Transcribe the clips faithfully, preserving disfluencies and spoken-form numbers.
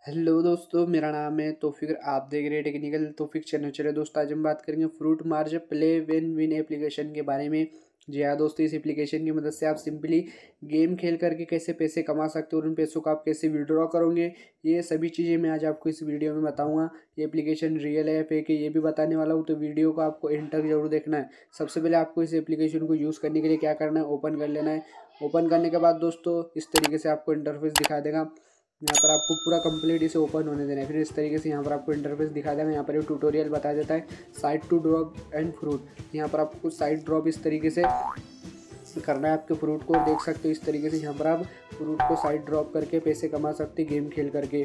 Hello दोस्तों, मेरा नाम है तौफीक। आप देख रहे हैं टेक्निकल तौफीक चैनल। चले दोस्तों, आज हम बात करेंगे fruit merge play win win application के बारे में। जी हाँ दोस्तों, इस एप्लीकेशन की मदद से आप सिंपली गेम खेल करके कैसे पैसे कमा सकते हो और उन पैसों को आप कैसे विड्रॉ करोगे, ये सभी चीज़ें मैं आज आपको इस वीडियो में बताऊंगा। ये एप्लीकेशन रियल है फेक है ये भी बताने वाला हूँ, तो वीडियो को आपको एंड तक जरूर देखना है। सबसे पहले आपको इस एप्लीकेशन को यूज़ करने के लिए क्या करना है, ओपन कर लेना है। ओपन करने के बाद दोस्तों इस तरीके से आपको इंटरफेस दिखा देगा। यहाँ पर आपको पूरा कंप्लीट इसे ओपन होने देना है। फिर इस तरीके से यहाँ पर आपको इंटरफेस दिखा देगा। यहाँ पर ये ट्यूटोरियल बता देता है side to drop and fruit. यहाँ पर आपको साइड ड्रॉप इस तरीके से करना है आपके फ्रूट को। देख सकते हो इस तरीके से यहाँ पर आप फ्रूट को साइड ड्रॉप करके पैसे कमा सकते हैं गेम खेल करके।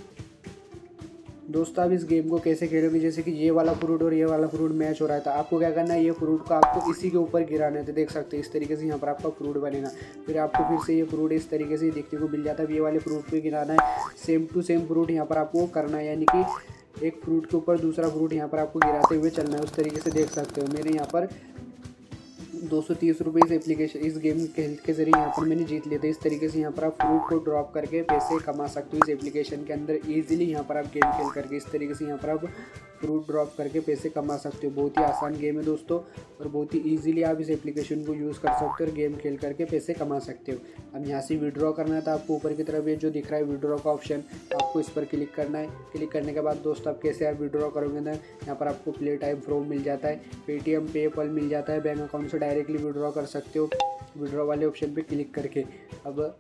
दोस्तों आप इस गेम को कैसे खेलोगे, जैसे कि ये वाला फ्रूट और ये वाला फ्रूट मैच हो रहा था, आपको क्या करना है, ये फ्रूट को आपको इसी के ऊपर गिराना है। तो देख सकते हैं इस तरीके से यहाँ पर आपका फ्रूट बनेगा। फिर आपको फिर से ये फ्रूट इस तरीके से देखने को मिल जाता है। ये वाले फ्रूट पे गिराना है, सेम टू सेम फ्रूट यहाँ पर आपको करना है, यानी कि एक फ्रूट के ऊपर दूसरा फ्रूट यहाँ पर आपको गिराते हुए चलना है। उस तरीके से देख सकते हो मेरे यहाँ पर दो सौ तीस रुपये इस एप्लीकेशन इस गेम खेल के जरिए यहाँ पर मैंने जीत लिए थे। इस तरीके से यहाँ पर आप फ्रूट को ड्रॉप करके पैसे कमा सकते हो इस एप्लीकेशन के अंदर इजीली। यहाँ पर आप गेम खेल करके इस तरीके से यहाँ पर आप फ्रूट ड्रॉप करके पैसे कमा सकते हो। बहुत ही आसान गेम है दोस्तों, और बहुत ही इजीली आप इस एप्लीकेशन को यूज़ कर सकते हो और गेम खेल करके पैसे कमा सकते हो। अब यहाँ से विड्रॉ करना है तो आपको ऊपर की तरफ ये जो दिख रहा है विड्रॉ का ऑप्शन, आपको इस पर क्लिक करना है। क्लिक करने के बाद दोस्तों आप कैसे आप विड्रॉ करोगे ना, यहाँ पर आपको प्ले टाइम फ्रॉम मिल जाता है, पेटीएम पेपल मिल जाता है, बैंक अकाउंट से डायरेक्टली विड्रॉ कर सकते हो विड्रॉ वाले ऑप्शन पे क्लिक करके। अब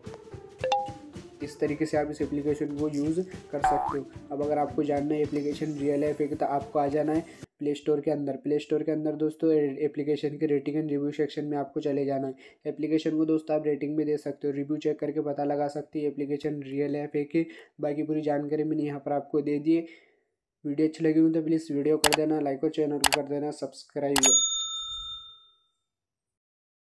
इस तरीके से आप इस एप्लीकेशन को यूज़ कर सकते हो। अब अगर आपको जानना है एप्लीकेशन रियल है फेक, तो आपको आ जाना है प्ले स्टोर के अंदर। प्ले स्टोर के अंदर दोस्तों एप्लीकेशन के रेटिंग एंड रिव्यू सेक्शन में आपको चले जाना है। एप्लीकेशन को दोस्तों आप रेटिंग भी दे सकते हो, रिव्यू चेक करके पता लगा सकते हो एप्लीकेशन रियल है फेक है। बाकी पूरी जानकारी मैंने यहाँ पर आपको दे दी है। वीडियो अच्छी लगी हो तो प्लीज़ वीडियो कर देना लाइक और चैनल को कर देना सब्सक्राइब।